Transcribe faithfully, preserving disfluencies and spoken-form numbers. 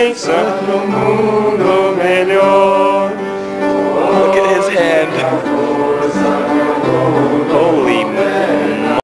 Pensa no mundo melhor. Look at his hand.